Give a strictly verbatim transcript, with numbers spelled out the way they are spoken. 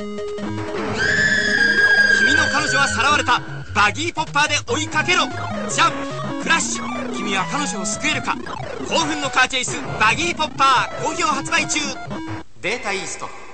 君の彼女はさらわれた。バギーポッパーで追いかけろ。ジャンプクラッシュ、君は彼女を救えるか。興奮のカーチェイスバギーポッパー好評発売中。データイースト。